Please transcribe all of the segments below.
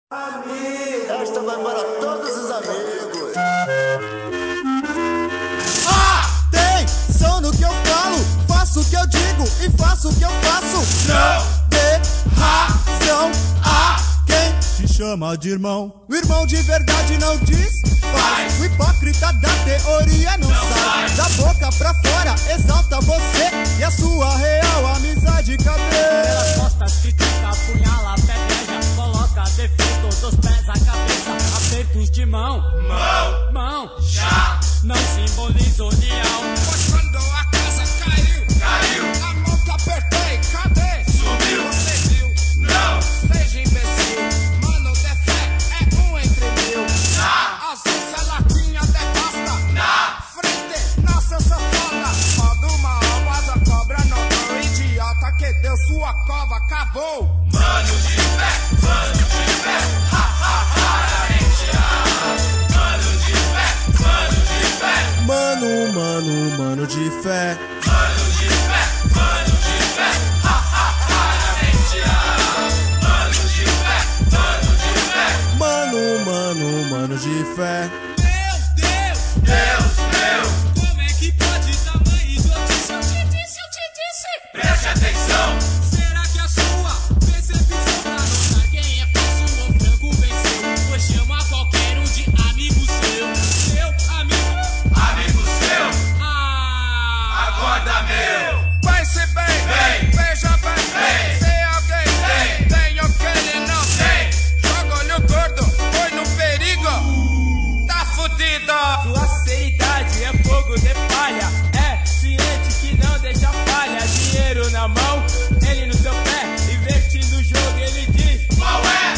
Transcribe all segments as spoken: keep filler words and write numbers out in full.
Amigo, esta vai para todos os amigos. Atenção no que eu falo, faço o que eu digo e faço o que eu faço. Não dê razão a quem te chama de irmão. O irmão de verdade não diz, faz. O hipócrita da teoria não, não sai. sai Da boca pra fora exalta você e a sua real amizade cadê? Pelas costas critica, apunhala, pedreja, coloca defeito dos pés à cabeça, apertos de mão, mão, mão, chá, não simboliza união. Pois quando a casa caiu, caiu, a mão que apertei, cadê? Sumiu, você viu? Não, seja imbecil, mano, de fé é um entre mil. Na, às vezes a latinha devasta, na frente, nossa, eu sou foda. Roda uma alma, a cobra não deu, idiota que deu sua cova, cavou. Mano de fé, mano de fé, ha ha ha, raramente há. Mano de fé, mano de fé, Mano, mano, mano de fé. mano de fé, mano de fé, ha ha ha, raramente há. Mano de fé, mano de fé, Mano, mano, mano de fé. Meu Deus, Deus meu, como é que pode tamanho idiotice? Eu te disse, eu te disse. preste atenção. Será que a sua percepção pra notar quem é falso ou franco venceu? Pois chama qualquer um de amigo seu. Seu amigo, Amigo seu, ah, acorda meu. Pense bem, Bem. veja bem, Bem. se alguém Bem. tem o que ele não tem, joga olho gordo, foi no perigo, tá fudido. sua seriedade é fogo de palha. É ciente que não deixa falha. Dinheiro na mão, ele no seu pé. Invertindo o jogo, ele diz: Qual é?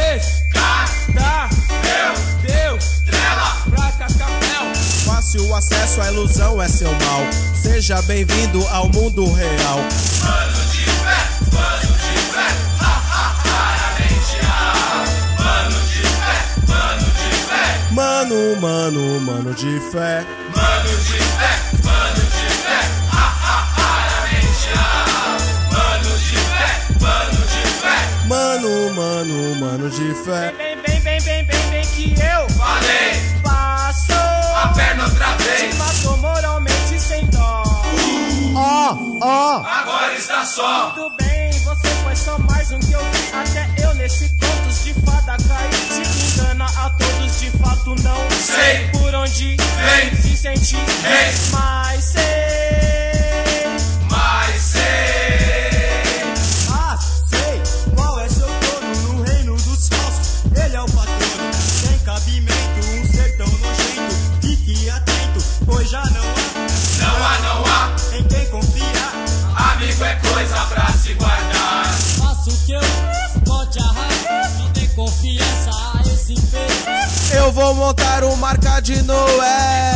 Descarta, Meu, Deus, trela, pra Cascavel. Fácil acesso à ilusão é seu mal. Seja bem-vindo ao mundo real. mano de fé, mano de fé, ha ha ha, raramente há. Mano de fé, mano de fé, Mano, mano, mano de fé. mano de fé, mano de fé, ha ha ha, raramente há. Mano de fé, mano de fé, Mano, mano, mano de fé. Bem, bem, bem, bem, bem, bem que eu falei, passo. a perna outra Te vez, matou moralmente sem dó. Ó, ó. agora está só. Tudo bem, você foi só mais um que eu vi. Até eu nesse contos de fada caí. Se engana a todos, de fato não Sei. por onde Vem. se sente, Vem. mas sei. Mas sei, Ah, sei qual é seu dono no reino dos falsos. Ele é o patrono, sem cabimento, um ser tão nojento. Fique atento, pois já não há não há, não há. em quem confiar. Amigo é coisa pra se guardar. Faço o que eu pode arrasar, não tem confiança a esse feio. Eu vou montar um marca de Noé.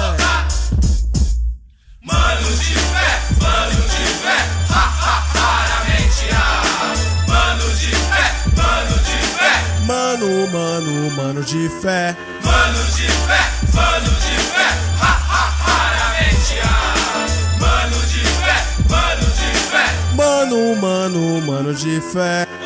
Mano de fé, mano de fé, ha ha ha, raramente há. Mano de fé, mano de fé, Mano, mano, mano de fé. mano de fé, mano de fé, ha ha ha, raramente há. Mano de fé, mano de fé, Mano, mano, mano de fé.